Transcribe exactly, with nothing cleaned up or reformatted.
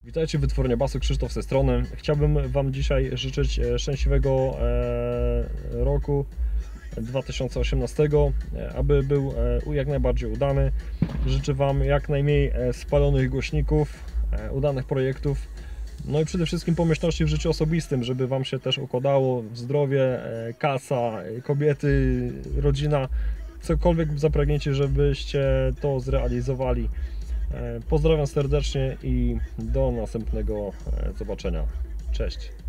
Witajcie, Wytwórnia Basu, Krzysztof z tej strony. Chciałbym Wam dzisiaj życzyć szczęśliwego roku dwa tysiące osiemnastego, aby był jak najbardziej udany. Życzę Wam jak najmniej spalonych głośników, udanych projektów, no i przede wszystkim pomyślności w życiu osobistym, żeby Wam się też układało zdrowie, kasa, kobiety, rodzina, cokolwiek zapragniecie, żebyście to zrealizowali. Pozdrawiam serdecznie i do następnego zobaczenia. Cześć.